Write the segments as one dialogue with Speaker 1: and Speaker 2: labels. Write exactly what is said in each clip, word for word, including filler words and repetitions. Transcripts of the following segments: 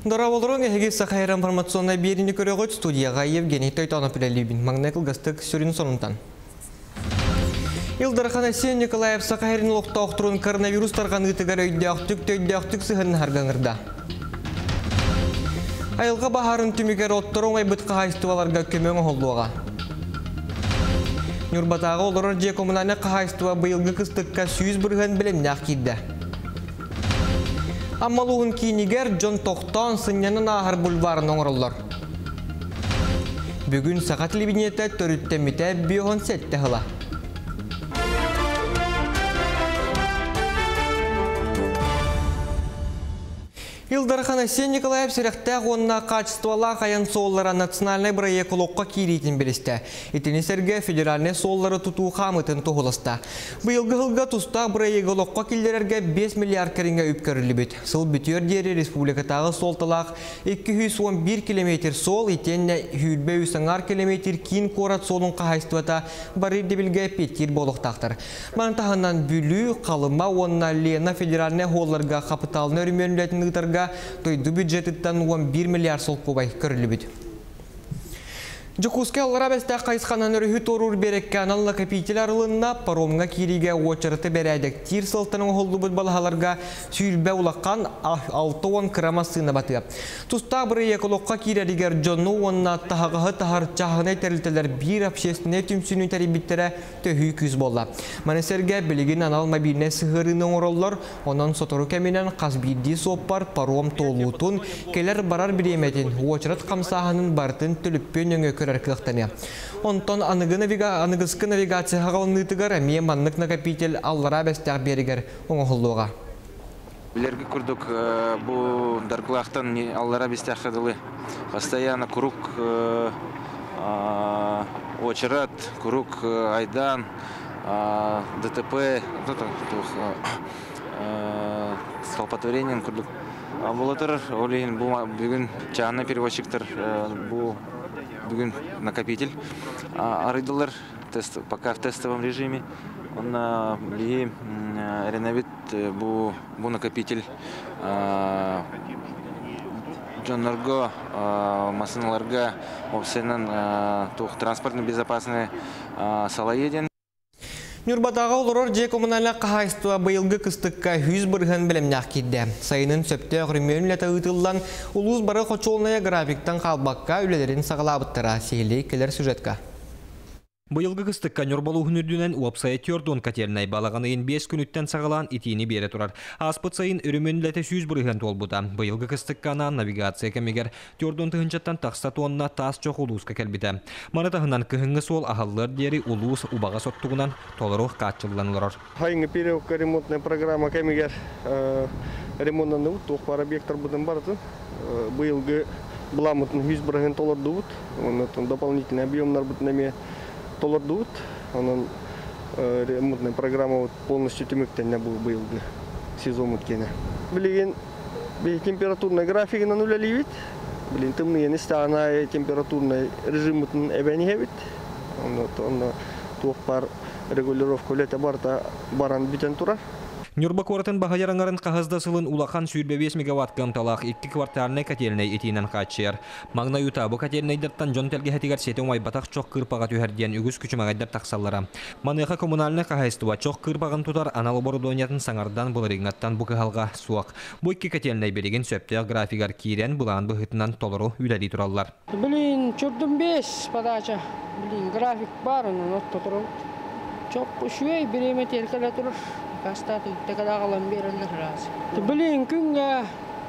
Speaker 1: Дораволорон эһиги Сахайра информационная берини көрөгөт студияга Евгений Тойтонов билебин. Магнекл гастык сүрүн сонунтан. Илдархан Асен Николаев Сахайрын локтоохтурун коронавирус тарган ытыгар өйдөктүк төйдөктүк сыхын харгаңырда. Айылга бахарын түмүгер отторун айбытка хайстыбаларга көмөң олдуга. Нюрбатагы олорор же коммунальный кахайстыба быйылгы кыстыкка сүйүз бырган билен някидде. Аммалуын кейінігер Джон Тоқтан сынянын ахар бульварын оңырылыр. Бүгін сағат телевидениеті төріттеміте биохон сетті хыла. Илдархан Асен Николаев сиректәк онна качествола қаян сооллара национальный проект лоққа кирейтін білісті. Итінесерге федеральный сооллары тұту қамытын тұғылысты. Бұйылғы ғылға тұста проект лоққа келдерерге бес миллиард кәрінге үпкөрілі бүт. Сыл бүтер дері республикатағы солтылақ эки жүз он бир километр сол, итенне хүлбе үсіңар километр кейін қорат солын қағайстывата бары дебілге петтер болықтақтыр. Мантағынан бүлі, қалыма онна Лена федеральный холларға қапыталыны өріменілетін ұтарға тойду бюджеттен он бир миллиард сол кубай көрілі бүд. Жукуске олара бәсті қайсқанан өріхі торур берекке аналла капитель арылынна паромға кириге очырыты бәрәдік тир сылтының олды бұд балағаларға сүйілбә улаққан алты он крама сына баты. Туста бірі еколоққа кирерігер жону онна тағығы тағар чағына тәрілтелер бір общественне түмсінің тәрібіттері төхі күз болла. Манесерге білігін анал мобильне сығырының ороллар, онан сотору кәменен қазбейді соппар паром толутун келер барар біреметін очырыт қамсағының бартын түліппен өңі Онтон анығысқы навигация ғалынытығыр әме маннық накопитель аллара бәстәқ берігер оңғылуға.
Speaker 2: Білергі күрдік бұл дарқылақтан аллара бәстәқ қадылы. Постоянно круг очырат, круг айдан, ДТП, столпотворением күрдік. Бұлатыр, олейін бүгін чағына перевозчиктар бұл Бүгін накопитель арыдылар пока в тестовом режиме. Он ли реновит бу накопитель Джоннарго машиналарга обсенен транспортно безопасный салаеден.
Speaker 1: Нюрбатағы олорор же коммунальный қағайстыва бұйылғы кыстыққа жүз бұрған білімнәқ кедді. Сайының сөпті ғырмеуін ләті ұтылдан ұлыз бары қочолная графиктан қалбаққа үлелерін сағалабыттыра сейлей келер сюжетка.
Speaker 3: Бұйылғы кыстыққа Нюрбалу хүнірдінен уапсайы төрдон катернай балағанайын бес күніттен сағалан итini бере тұрар. Аспыт сайын үріменілеті сүйіз бұрған толбута. Бұйылғы кыстыққана навигация кәмегер төрдон тұхынчаттан тақса тонна тас жоқ ұлуысқа кәлбіті. Маны тағынан кіхіңі сол ағалылар дері ұлуыс ұбаға соттығынан толыру қатчылданылар.
Speaker 4: Хайыңы переуққа ремонтная программа кәмегер ремонтаны ұт, тоқпар объекттар бұдан барды. Бұйылғы бұламытын жүз бұрған толырды бұд. Дополнительный объемнар бұд Толар дут, он ремонтная программа полностью темектен не был был сезон уткене. Блин, температурная графика на нуле ливит. Блин, темные места на температурный режим эвеневит. Он он тух пар регулировку лета барта баран битентура.
Speaker 3: Нюрба коратын бағайараңарын қағаздасылын улақан сүйірбе бес мегаватт қамталақ екі квартарны кәтеліней етейінен қатшер. Мағна юта бұл кәтелінейдерттан жон тәлге хәтігер сетен уай батақ чоқ кырпаға түйәрден үгіз күчі мағайдар тақсаллара. Маныға коммунальны қағайстыва чоқ кырпағын тұтар анал оборудониятын саңардан бұл регнаттан бұқы халға суақ. Бұл екі кәтеліней береген сөптеғ графигар кейрен бұлан бұғытынан толыру үләді тұраллар.
Speaker 5: Блин, чұрдым бес подача. Блин, график бар, но тұтыру. Чоқ үшуей береме телкелі тұрыр. Кастаты текадағалан берілдік разы. Білін күнге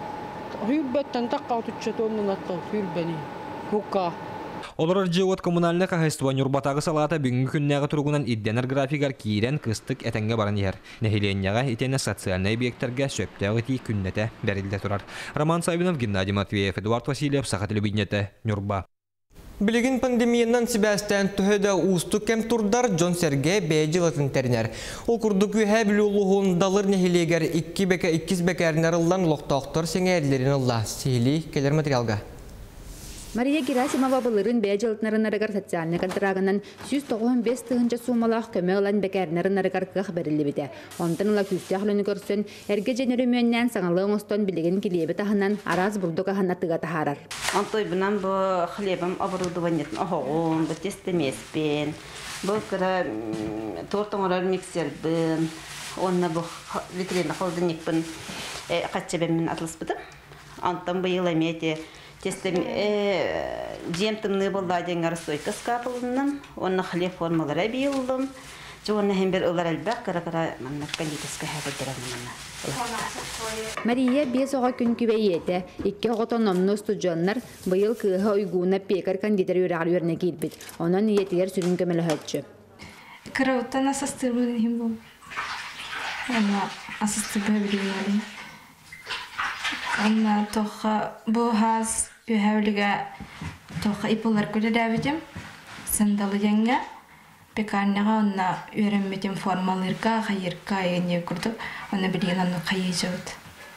Speaker 5: хүлбеттен таққа тұтшатуымның аттау хүлбәні құққа.
Speaker 3: Олар жауат коммунальны қағайстыва Нюрбатағы салата бүгінгі күннәғы тұрғынан идденер графигар кейрен қыстық әтенге барын ер. Нәхиленияға етені социальный объекттерге сөптәғы тей күннеті бәрілді тұрар. Роман Савинов, Геннадий Матвеев, Эдуард Васильев, Сақа телевидениеті, Нюрба.
Speaker 1: Білігін пандемиянан Себастьян түхеді ұсты кәм тұрдар Джон Сергей бәйділетін тәрінер. Ол күрді күйе білі ұлығын далыр нәхилегер иккіз бәкәрінер ұлдан лоқтақтар сеңе әрлерін ұлла. Сейлі келер материалға.
Speaker 6: Мария Герасимова былырын бәжелтнарынарыгар социальный контрагынан жүз тоғыз бес тыгынча сумалах көмө алан бекәрнарынарыгар кых берилли бите. Онтан ула күстәхлүнү көрсөн, эрге женерөмөннән саңалыгын остон билеген килебе тахынан араз бурдуга ханатыга тахарар.
Speaker 7: Антой бинан бу хлебом оборудованиятын огон, бу тестемеспен, бу кыра тортоңорар миксербин, онна бу витрина холодильникпин каччебемин атлыспыды. Антан быйыл эмете тестем жемтимны болла деңгар стойка скапылынным, онна хлеб формалара бийылдым. Жуанна хембер ылар албак кара-кара маннак кондитерска хәбәдерәмнән.
Speaker 6: Мария бес оға күн күбәйеті, икки оғытон омны студионлар бұйыл кыға уйгуына пекар кондитер үрәғар өріне келбет. Онан ниетігер сүрін көмілі хөтші.
Speaker 8: Кырауттан асастыр бұдың бұл. Онна асастыр бәбірін әлін. Онна тоққа бұл хаз үйәуліға тоққа ипылар көрі дәбедім. Сындалы жәңге. Пекарняга онна үйренмеден формалырга, хайырга егенне күрдік. Оны білген оны қайы жауыд.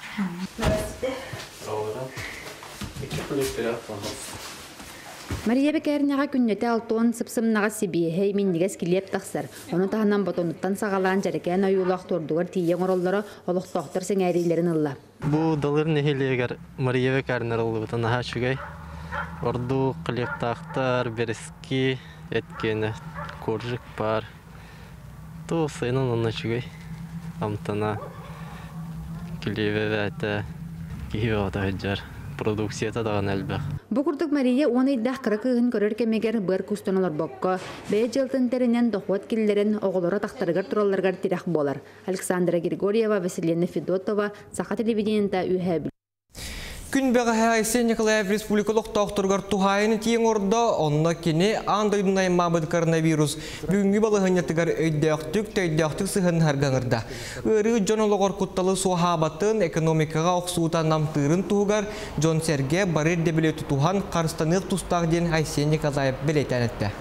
Speaker 6: Мария Бекәрняга күннеті алтуын сыпсымнаға сибиехей миннигес килеп тақсар. Оны тағынан ботонуттан сағалан жарекән аюлақ тордуғар тиен ороллары олықтоқтыр сеңәрилерін ылла.
Speaker 9: Бұл далыр нехелегер Мария Бекәрнер ылы бұтын аға шүгей. Орду қылектақтар, берески, еткені. Коржик бар. То сайнан онна чугай. Амтана килеве вәті киеве ата хаджар. Продукцията даған әлбәқ.
Speaker 6: Бұқырдық Мария оны иддақ қырықығын көрір кемегер бір күстен олар боққа. Бәй жылтын тәрінен доқуат келдерін оғылары тақтарығар тұраларғар тирах болар. Александра Григорьева, Василина Федотова, Сақа телевидениента үйәбіл.
Speaker 1: Күн бәғі Айсен Николаев республикалық тауқтырғар тухайыны тиен орда, онна кене андайдың аймабыд коронавирус. Бүгінгі балығынетігер өйдәқтік, төйдәқтік сығын әргаңырда. Үрі Джон олығыр құтталы суахабатын экономикаға оқсуытан намтырын туғығар, Джон Серге барыр дебілеті туған қарыстанық тұстақ ден Айсен Николаев білетен әтті.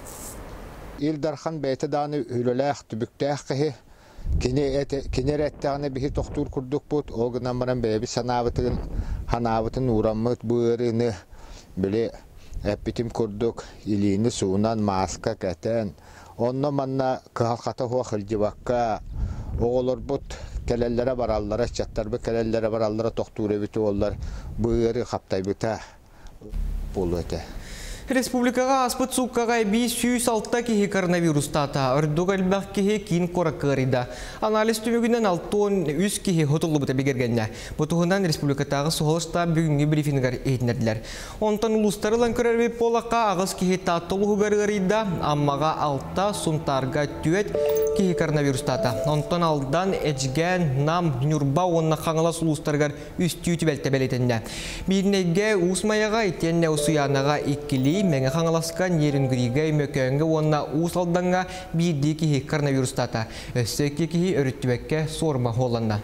Speaker 10: Илдархан бәйті даны үліләқ түбіктәқ қығы. Кинереттәғіне бігі тоқтур күрдік бұд, оғынан баран бәйбі санабытын, ханабытын ұрамыт бұғырыны біле әппетім күрдік, иліні суынан маска кәтен. Онна манна қығалқата хуа қылжыбаққа оғылыр бұд, кәлелері бараллара, чаттарбы кәлелері бараллара тоқтур әбіті олар бұғыры қаптай бұта болу әті.
Speaker 1: Республикаға аспыт суққаға бей сүйіс алтта кеге коронавирус тата, үрдіг әлбәқ кеге кейін қорак қырыйда. Анализ түмігінен алтуын үз кеге ғытылы бұта бігергенне. Бұтығынан республикатағы сұғылышта бүгінгі брифингар ейтінерділер. Онтан ұлыстарылан көрербе полаққа ағыз кеге таттылы ғығырыйда, аммаға алтта сұнтарға түйет кеге коронавирус тата. Онтан алдан әжген, нам, нүрба онына қаңылас ұлыстарғар үстүйті бәлті бәлетінде. Бірінеге ұсмаяға, етенне ұсуянаға иккілі меңі қаңыласқан ерін күрейге мөкөңгі онына ұсалданға бірді кеге коронавирус тата. Өссеке кеге өріттібәкке сорма холланда.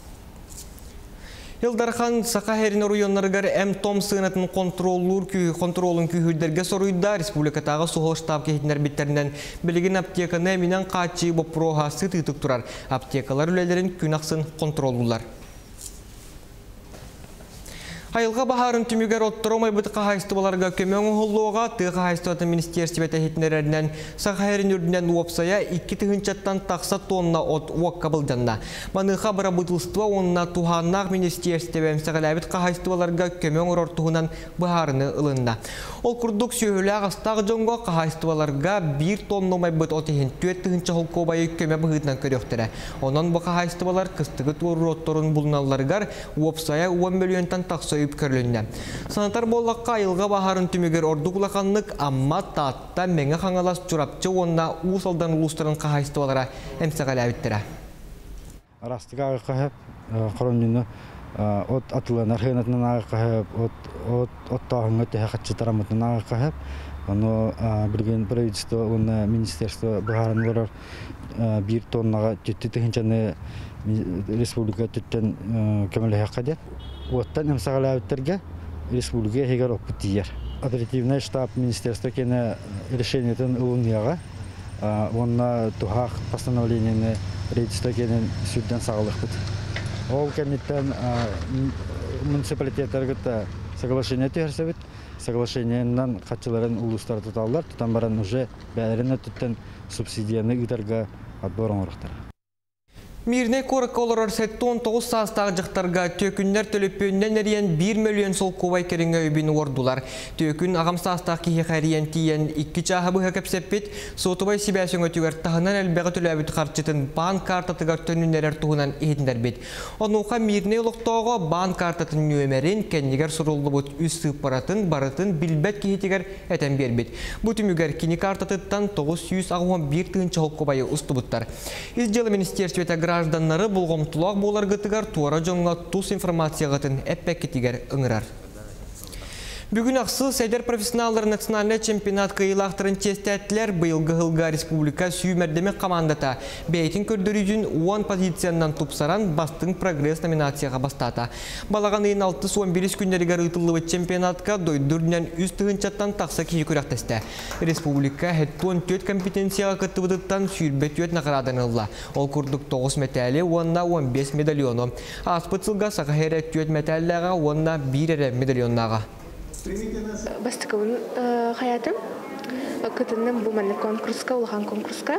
Speaker 1: Илдархан Сақахерин районларыгар әм том сыынатын контролын күйірдерге соруйда республикатағы соғыл штаб кейтінер біттерінен білген аптеканы әмінен қачы бопроға сытытық тұрар. Аптекалар үлелерін күн ақсын контролулар. Айылға бағарын түмігер оттыру майбыты қағайстываларға көмең ұғылуға тұғы қағайстыватын министерстивет әхетінерерінен Сақайрын үрдінен уапсая икі түгіншаттан тақса тонна от уаққа бұлданна. Маныға бұра бұтылстыва онына туғаннақ министерстивем сағаләбіт қағайстываларға көмең ұрортуғынан бағарыны ылында. Ол күрдік сүйілі ағыстағы жоңға қағайстываларға бір тонна майбыт отығын төет түгінші қолқо байы көме бұғытынан көріқтірі. Онан бұл қағайстывалар қыстығы туыры отторын бұлыналарғар уапсая он миллионтан тақса үпкерлінді. Санатар боллаққа айылға бағарын түмігер ордуғлақанлық амма таатта мәңі қаңалас жұрапчы онына ұсалдан ұлыстарын қағайстывалара әмсіғалі әбіттірі.
Speaker 11: Арастыға ағы қағып, қоронмені от атылан архинатынан ағы қағып, от тағыңға тәе қатшы тарамытынан ағы қағып, оны білген правительство, оны министерство бұғарын олар бір тоннаға түтті түхіншаны республика түттен көмілі қадет. Оттан әмсағалы әбіттерге республика егер опытияр. Оперативный штаб министерства кені решениетін ұлынияға, онына тухақ постановлениені правительство кені сүрден сағылық бұд. Ол кәметтен муниципалитеттерге соглашение түйірсе бұд, соглашениеннан катчыларын улустар туталлар, тутан баран уже бәлерін өттіттен субсидияны үдерге отборын орықтар.
Speaker 1: Мирне корак олар сеттон тоғыз састағы жақтарға төкіннер төліппеннен әрен бір миллион сол ковай керіңе өбін ордулар. Төкін ағам састағы кейі қариян тиен екі чағы бұға көпсеппет, сотыбай себәсің өтігер тағынан әлбәғі төләбіт қарчытын бан картатығар төнінерер туғынан ехіндер бет. Онуға мирне ұлықтауға бан картатын нөмерін кәнегер сұрулы бұд үз сыппаратын барытын білбәт кейтігер әтен бербет. Бұты мүгер кені картатыттан тоғыз жүз он бір тығын чағыл ковайы ұсты бұттар. Из дела министерствета гражданнары бұлғымтылақ болар ғытығар туара жоңға тұс информация ғытын әппәк кетігер ұңырар. Бүгін ақсы сәйдер профессионалдар национальный чемпионат қиылақтырын тестәттілер бұйылғы ғылға республика сүймердеме командата бәйтін көрдірігін он позицияннан тұпсаран бастың прогресс номинацияға бастата. Балаған ең алты он бір күндерігер ұйтылығы чемпионатқа дойдырнен үз тұғынчаттан тақса кейі көріқтесті. Республика хеттон төт компетенцияға күттібідіттан сүйірбет төт нақыраданылла. Ол күрдік тоғыз метәлі, онна он бес медальону. Аспыцылға сақахері төт метәліға, онна бір әрі медальоннаға.
Speaker 12: Бастықауын қаятым. Күтіннің бұл мәні конкурсқа, ұлған конкурсқа.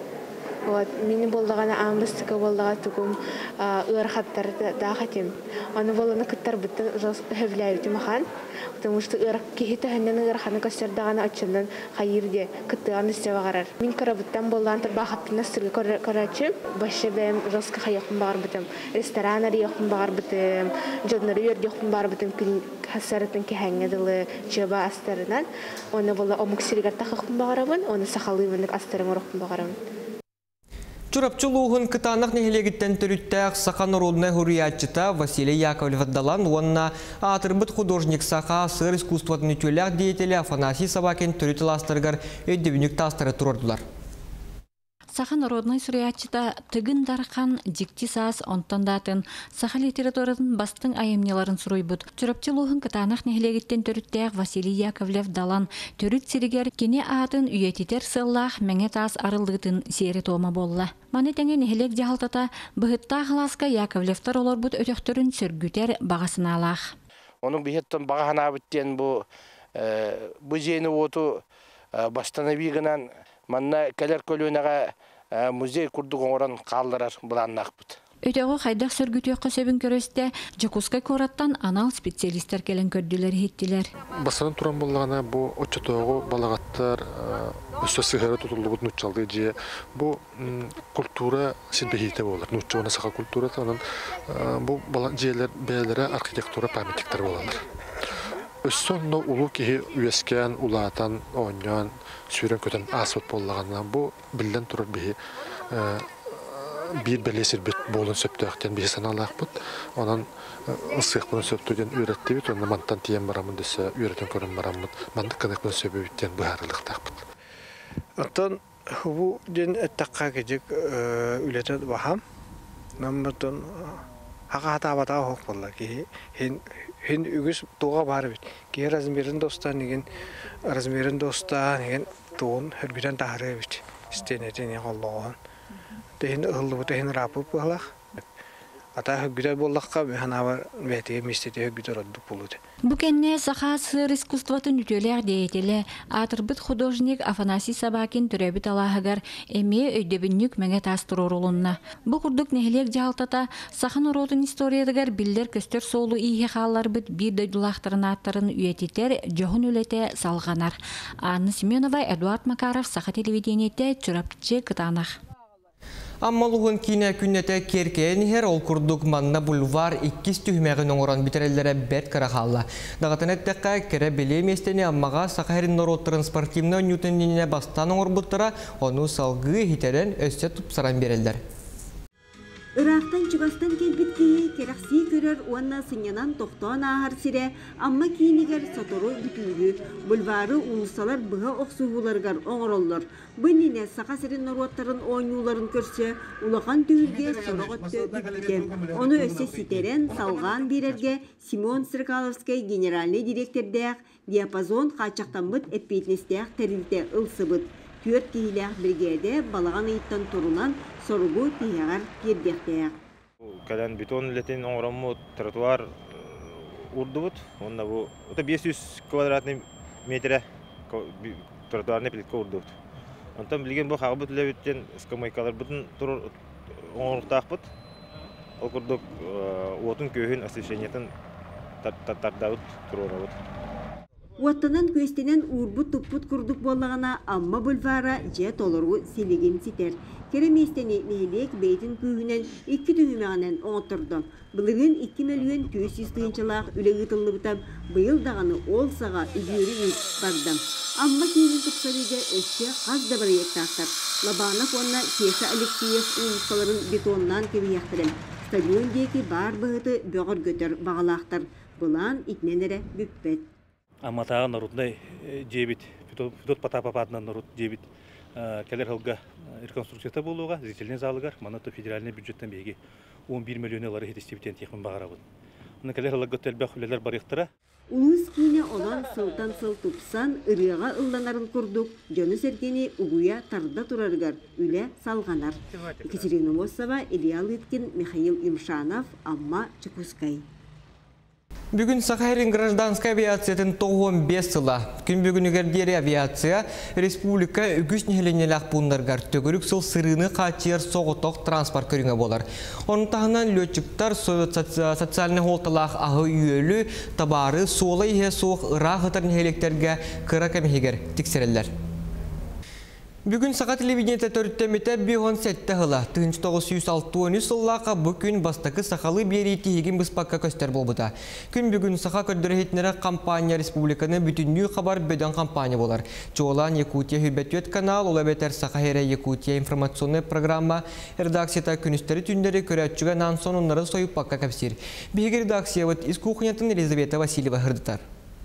Speaker 12: Мені болдағаны амбастыка болдаға тұғым ұйрақаттар да қатем. Оны боланы күттар бұттын өвіләйбіті маған. Потому что кейті әннен ұйрақаны көстердағаны отчыннан қайырде күттіған істеу ағарар. Мен қарабыттан болдаған тұрба қаттына сұрғы көрәтшім. Башы бәйім жосқа қайықын бағар бұтым. Ресторанары еқын бағар бұтым. Жоднары өрді еқын бағар бұтым. Күн қасарытын кәңеділі жөба астарынан. Оны болда омықсырығар тақықын бағарабын. Оны сақалуымындық астарын ұрықын бағарабын.
Speaker 1: Чурапчылуғын кытанық нехелегіттен түріттәк Сақа народная хуриятчыта Василий Яковлев отдалан, онна атырбыт художник Сақа сыр искусствотын ütөләк деятелі Афанасий Собакин түрітіластырғар өйдебінік тастары тұрардылар.
Speaker 13: Саха народный суриятчыта тыгын дархан дикти саас онтандатын Саха литературатын бастың айымнеларын суруйбут. Чурапчылуғын кытанақ нехелегіттен түріттәк Василий Яковлев далан түріт сиригер кене атын үйетитер сыллах мәңе таас арылдығытын сері тома болла. Маны тәңе нехелек жағалтата бұғытта ғыласка Яковлевтар олар бұд өтөқтөрін сөргүтер бағасына алақ.
Speaker 14: Оның бігеттен бағахана біттен бұл жені оту бастанабигінен манна кәлер көлінеға музей күрдік оңыран қалдырар бұланнақ бұд.
Speaker 13: Өтеғі қайдақ сөргүтеққа сөбін көресте Жакускай кораттан анал специалистер келен көрділер хеттілер.
Speaker 15: Басынан тұран болғана бұл отчатоғы балағаттар өсі сығыры тұтылығы нұтчалды же. Бұл культура сенбехейте болар. Нұтчауына сақа культура танын бұл жейлер бәлері архитектура памятиктер болалар. Өссонно улу кеһи үескән, улатан, оңян, сүйрен көтен асыт боллағанна бұл білден тұрар бейі bir belesir bit bolun söptöktен bir sanalaq bit. Ondan ısıq bunu söptüden üretdi bit. Onda mantan tiyen baramın dese üreten körün baramın. Mantık kanıklı söpü bitten bu harılıqtaq bit.
Speaker 14: Ondan bu den ettakka gecek ületet baham. Namdan haqa hata bata hoq bolla ki hen hen ügüs toğa bar bit. Ki razmerin dostan igen razmerin dostan igen toğun her biren tahre bit. İsteneten Allah'ın. Tehin ıllı tehin rapı bolla. Ata güzel bollaqqa hanavar betiye mistete güzel oldu buludu.
Speaker 13: Bu kenne Саха сыр искусствотын ütölер деятеле атырбыт художник Афанасий Собакин төрөбүт алаагар эме өйдөбүннүк меңе тастырорулунна. Бу курдук нехелек жалтата Саха народун историядагар биллер көстөр соолу ийе хаалларбыт бир дөйдулактарын аттарын үйетитер жохун үлете салганар. Анна Семенова, Эдуард Макаров, Саха телевидениете чурапчы кытанах.
Speaker 1: Аммалуғын кейіне күннеті керкейін хер ол күрдік манна бульвар иккис түймәғін оңыран бітерелері бәт қарақалла. Дағатын әттіққа кәрі біле местені аммаға Сақайрын народ спортивны ньютоніне бастан оңыр бұттыра, оны салғы хитерен өсте тұпсаран берелдер.
Speaker 16: Ирақтан Чугастан келбіттейі керақси көрер уанна сынянан тоқтуан ағар сире, амма кейінігер сатору бүтілгі. Бульвары улысалар бұға оқсуғыларғар оңыроллар. Бұніне Сақа сирин наруаттарын ойнуларын көрсе, улақан түйілге сорғытты бүтті. Оны өсе ситерен салған берерге Симон Сыркаловскай генеральный директордәқ диапазон қачақтан бұд әппейтнестәқ тәрілді ұлсы бұд. Төрт кейләқ біргеде балаған айттан тұрынан соругу тиягар кирдектәк.
Speaker 17: Калан бетон летен оңрамы тротуар урдубут. Онна бу это бес жүз квадратный метр тротуарный плитка урдубут. Онтан билген бу хагы бүтүлө бүттен скамайкалар бүтүн тур оңуруктаакпыт. Ол курдук отун көйүн освещениятын тартардабыт турурабыт.
Speaker 16: Уаттанан көстенен урбут туппут курдук боллагана амма бульвара же толору силеген ситер. Кереместени нелек бейтин күйінен икки түйімеғанен оңыттырды. Бұлығын икки миллион төрт жүз тыйынчылақ үлегі тылы бұтам, бұйыл дағаны ол саға үгері үз бардым. Амма кейін тұқсарыға өске қазда бір ектақтар. Лабанов онна Кеша Алексеев ұлысталарын бетоннан кебияқтырын. Стадион дейкі бар бұғыты бөғір көтір бағалақтар. Бұлан итненері бүппет.
Speaker 18: Аматаға нарудной жебит, Федот Потапападынан наруд жебит. Келер халга реконструкцията болуға, зрительный залыгар, манаты федеральный бюджеттен беги он бир миллион лары хетестебитен техмін бағарабын. Оны келер халга тәлбәқ үлелер барықтыра.
Speaker 16: Улус кейіне olan сылтан сыл тупсан, ырыға ылданарын күрдік, жоны сәргені ұғуя тарда тұрарғар, үлі салғанар. Екатерина Мосова, Илья Лыткин, Михаил Имшанов, Амма Чекускай.
Speaker 1: Бүгін Сахарин гражданская авиациятын тоғын бес сыла. Күн бүгінігердері авиация республика үгіс нехеленелік бұндарғар төгірік сыл сырыны қатер соғытоқ транспорт көріңе болар. Оның тағынан летчиктар социальный холталақ ағы үйелі табары солы ihe соқ ұрақ ұтар нехелектерге қыра кәмегер тексерелер. Бүгін саға телевидениеті төрттемете бейон сәтті ғыла. тоғыз жүз алтын сыллаға бүкін бастақы сақалы бері тегін бұспаққа көстер болбыда. Күн бүгін саға көрдірхетінері компания республиканы бүтіннүй қабар бөден компания болар. Жолан Якутия хүбәтует канал, ола бәтер саға хәрі Якутия информационный программа редакцията күністері түндері көрәтчіға нан сонынлары сойып паққа кәпсір. Бейгі редакция вәт из кухнятын Елизавета Васильева ғырдытар.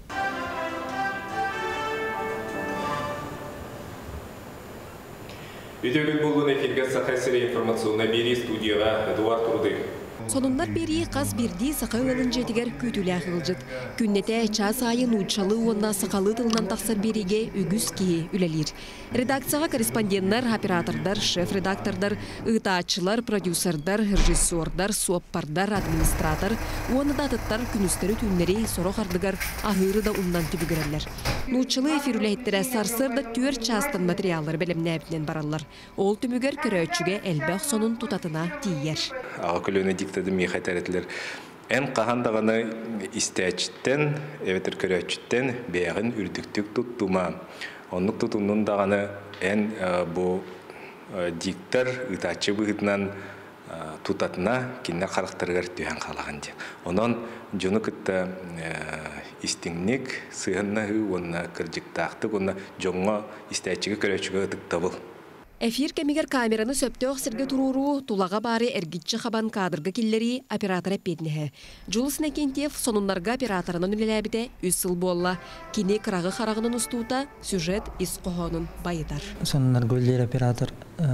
Speaker 19: Өтөгін болуын эфирге сақайсыры информационна бері студияға Эдуард Турды.
Speaker 20: Сонуннар бери қаз берді сақай өлін жетігер көтілі ақылжыд. Күннете час айын ұчалы онна сақалы тылынан тақсар береге үгіз кейі үлелер. Редакцияға корреспонденттер, оператордар, шеф-редактордар, ұйтаатчылар, продюсердар, режиссердар, суаппардар, администратор, оны да тұттар күністері түннері сорық ардығар ағыры да ұндан түбігірелер. Нұчылы эфир үләйттірі сарсырда түер частын материаллар бәлемне әбінен баралар. Ол түмігер көрәтшіге әлбәқ сонын тұтатына тиер.
Speaker 19: Деми хәтәретләр эн кахандаганы истәчтен эветер көрәчтен бәягын үрдүктүк туттума онлук тутунун даганы эн бу диктор ытачы быгытнан тутатына кинне характергер түйән калаган ди онон жуну кытта истиңник сыгынна онна кыржыктакты онна жоңго истәчиге көрәчүгө тыктабыл.
Speaker 20: Эфир кемигер камераны сөптөк сирге туруру тулага бары эргитчи хабан кадрга киллери оператор эппетнеhe. Жулус Некентьев сонуннарга операторынан үлеләбите үс сыл болла. Кини кырагы харагынын устута сюжет ис кохонун байытар.
Speaker 21: Сонуннар гөллер оператор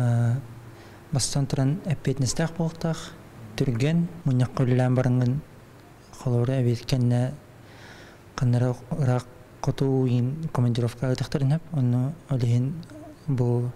Speaker 21: бастан туран эппетнестак болтак түрген муняк көллән барынгын холора эбеткенне канара рак котуин командировка тахтарынап оны олehen бу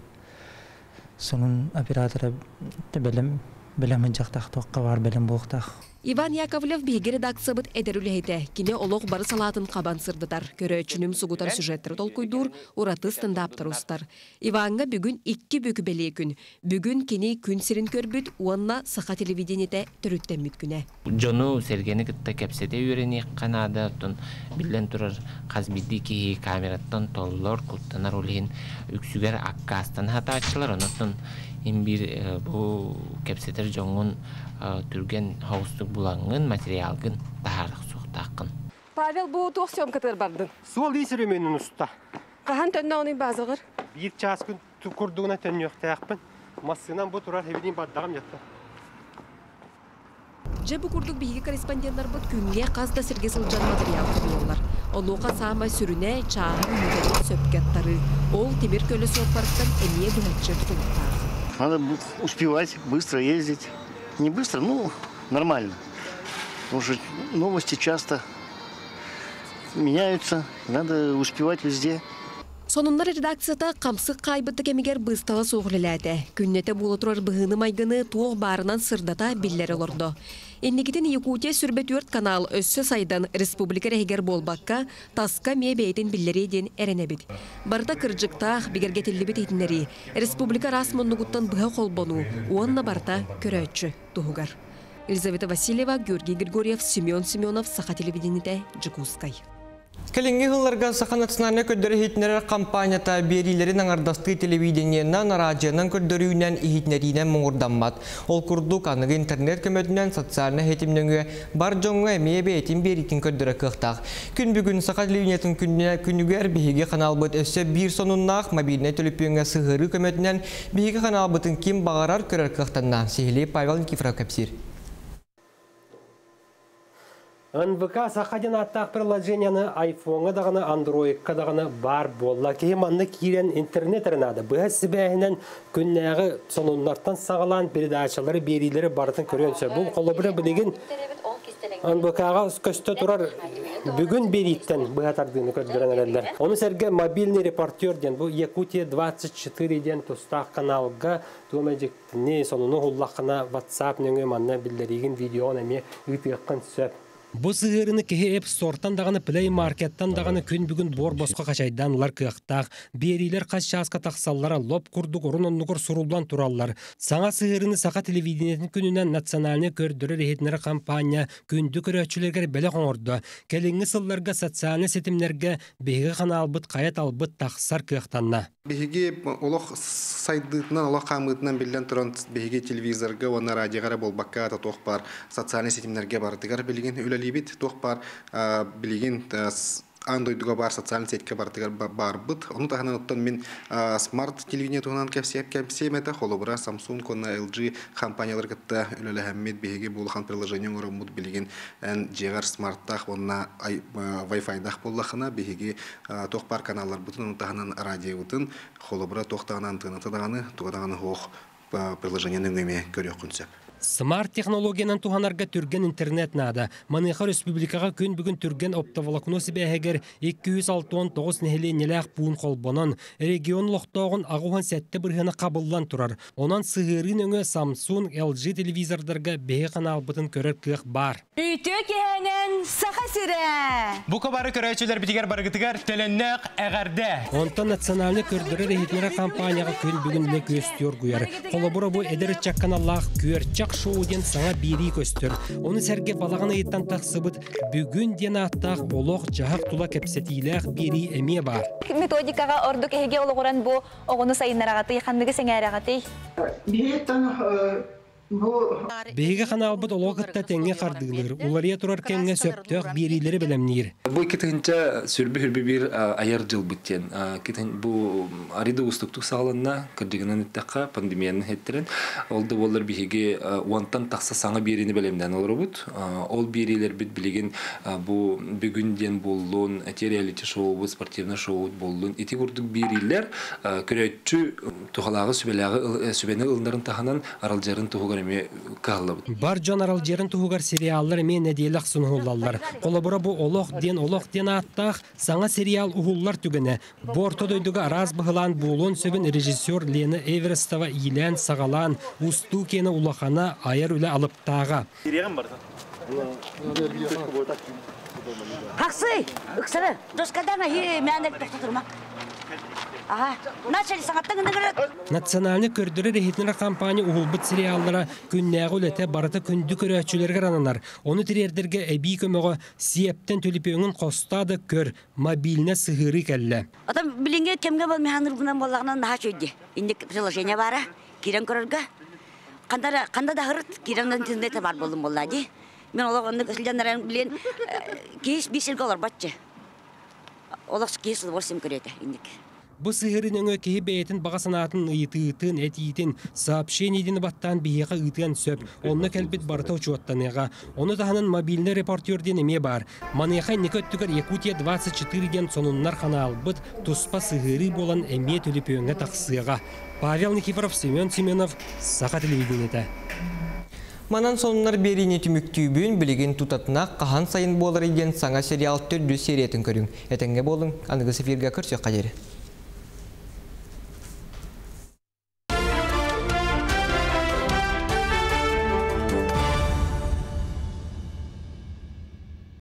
Speaker 21: сонун оператора белем белем жактактакка бар белем болтак.
Speaker 20: Иван Яковлев биги редакциябыт эдерүлейте. Кине олог бары салатын кабан сырдытар. Көрөчүнүм сугутар сюжеттер толкуйдур, ураты стендаптар устар. Иванга бүгүн икки бүкү беле күн. Бүгүн кини күн сирин көрбүт, уанна саха телевидениете төрүттеммит күнэ.
Speaker 22: Жону сергени кытта кепсете үйрени канада тон билен турар казбиди ки камераттан толлор куттанар улин үксүгер аккастан хатаачылар онотон имбир бу кепсетер жоңун түрген хаустук булаңын материалгын тахарык суктакын.
Speaker 20: Павел бу тух съемкатыр бардын.
Speaker 14: Сол дейсер менин уста.
Speaker 20: Кахан төннө оны базыгыр.
Speaker 14: Бир час күн курдугуна төннөк таяқпын. Массынан бу турар хебидин баддагым жатты.
Speaker 20: Же бу курдук биги корреспонденттер бут күнгө казда сирге сылжан материал кылуулар. Онука сама сүрүнө чаан мүдөрү сөпкеттары. Ол темир көлө сопарттан эмие бүлөччө тулта.
Speaker 23: Надо успевать, быстро ездить. Не быстро, ну, нормально. Потому что новости часто меняются, надо успевать везде.
Speaker 20: Сонундар редакцията камсык кайбытты кемигер быстығы соғылылады. Күннете болы тұрар бұғыны майгыны туық барынан сырдата биллері лорды. Эннигитин Якутия сүрбетүрт канал өссө сайдан республика рейгер болбакка таска ме бейтин биллериден эренебит. Барда кыржыктаах бигергетиллибит итинери республика расмоннугуттан быха холбону уанна барта көрөччү тугугар. Елизавета Васильева, Георгий Григорьев, Семен Семенов, Саха телевидениете, Джигускай.
Speaker 1: Калинги хылларга Саха национальный көддөрі хитнерер кампанията берилерин аңардасты телевидениеннан, радионан көддөрүүнен ихитнеринен мұңырданмат. Ол күрдук анығы интернет көмөдінен социальны хетимнөңі бар жоңға әмее бейтін беритін көддөрі кықтақ. Күн бүгін Саха телевидениетін күнігер бейге қаналбыт өсі бір сонуннақ мобильный төліппеңі сығыры көмөдінен бейге қаналбытын кем бағарар көрер кықтанна. Сехилей Павел Никифоров кәпсир.
Speaker 2: эн вэ ка сақаден аттақ приложенияны айфонға дағаны, андроидқа дағаны бар болла. Кейім анны кейрен интернет әрінады. Бұға сібәйінен күннәғы сонунлардан сағалан передачалары, берилері бартын көренсі. Бұл қолы бірі білеген эн вэ ка-ға көсті тұрар бүгін бериттен бұға тардығыны көрдірен әрелер. Оны сәрге мобильный репортер ден, бұл Якутия двадцать четыре ден тұстақ каналға төмәжіктіне сонуны ғуллақына WhatsApp нөңі манна білдереген видеоны ме үйтіққан сөп. Бұл сығырыны кеге App Store'тан дағаны Play Market'тан дағаны күн бүгін бор босқа қашайдан ұлар күйіқтақ. Берилер қаш жасқа тақсаллара лоп күрдік ұрын оннығыр сұрулан тұраллар. Саңа сығырыны Саха телевидениетін күнінен национальны көрдірі рейетінері кампания күнді көрәтшілергер бәлі қоңырды. Кәліңгі сылларға социальны сетімлерге бейгі қана албыт, қаят албыт тақсар күйіқтанна.
Speaker 4: Беге олық сайдытынан, олық қамытынан білден тұран беге телевизорға, оны радиоғара болбаққа ата тоқ бар, социальный сетімлерге бардығар білген өлелебет, тоқ бар білген андойдуға бар, социальный сетке бардығар бар бұд. Оны тағынан оттан мен смарт телевидение туғынан кәпсем әті, холобыра Samsung, кона эл джи компаниялар кітті өлелі әммет беге болған приложение ғырымыд білген ән жеғар смарттақ, онына Wi-Fi-дақ боллақына беге тоқ бар каналлар бұтын, оны тағынан радио бұтын, холобыра тоқтағынан тығынаты дағаны, туғадағаны хоқ приложение нүңгеме көрек күнсеп. Смарт технологиянан туғанарға түрген интернет нада. Маныға республикаға күн бүгін түрген оптоволокносы бәйгер екі жүз алпыс тоғыз нәхілі неләқ буын қолбонан регион лоқтауғын ағуған сәтті бірғаны қабылдан тұрар. Онан сығырын өңі Samsung, эл джи телевизордарға бәйгі қанал бұтын көрер күйік бар.
Speaker 5: Үйті кәнен сақа сірі!
Speaker 2: Бұқы бары көрәйшілер бітігер барғытығар төленнәқ әғәрді. Онтан национальны көрдірі рейетінері компанияға күн бүгін лек өстер көйер. Қолабыра бұл әдірі чаққаналлақ күйерчақ шоуден саңа бері көстір. Оны сәрге балағаны еттен тақсыбыт бүгін ден аттақ олық жағақ тұла кәпсетейләқ бері әме бар.
Speaker 5: Методикаға ордық әге олығыран бұл оғыны сайынарағаты, қандығы сәңәрағаты?
Speaker 2: Беге қана албыт олғытта тәңге қардығылыр. Олария тұрар кәңге сөптіғ берилері білемнер.
Speaker 24: Бұл кетігінча сүрбі-хүрбі бір айар жыл біттен. Бұл ариды ұстықтық сағыланна кірдігінен үттіққа пандемияның хеттерін. Олды олар беге уантан тақса саңа берені білемден олар бұд. Ол берилер біт білеген бұл бүгінден болуын, әте реалити шоу, спортивны шоу болуын. Еті көрдік берилер көрәйтші тұғалағы сөбені ылындарын тағынан аралжарын тұғығар
Speaker 2: Бар жан арал жерін тұғығар сериаллар мен әделік сұнғылалар. Қолабыра бұл олық ден олық ден аттақ саңа сериал ұғыллар түгіні. Борты дөйдігі араз бұғылан болуын сөбін режиссер Лена Эверестова илән сағалан ұсту кені ұлақана айыр үлі алып тағы.
Speaker 5: Қақсы! Үксірі! Доскадана мәнік тоқта тұрма.
Speaker 2: Национальный көрдірі рейетінер компания ұғылбыт сериаллара күннәғы өлеті барыты күнді көрәтшілерге рананар. Оны тірердерге әбей көміғі сиептен төліпеуіңін қостады көр мобильне сығыры кәлі.
Speaker 5: Адам білінге кемге бол механырғынан болағынан наға чөйді. Индік приложение бара, керен көріргі. Қанда да ғырыт, кереннен интернеті бар болдым болады. Мен олақ онды көсілденлерін білен кейіс бесілгі олар батчы. Олақ кейіс восемь көреті индік.
Speaker 2: Бұл сығырын өңі кейі бәйтін бағасынатын ұйты-ұйтын, әті-ұйтын, сообщениеден баттан бейеға ұйтыған сөп, онны кәлбет барыта ұчуаттанеға. Оны тағынан мобильный репортерден еме бар. Манеға некөттігір Якутия двадцать четыре ден сонуннар қана албыт, тұспа сығыры болан әме төліп өңі тақсыға. Павел Никифоров, Семен Семенов, Саха телевидениеті.
Speaker 1: Манан сонунар беріне түміктүйбін білеген тұтатына қахан сайын болар еген саңа сериал түрді сериетін көрің. Әтенге болың, анығы сефирге көрсек қадері.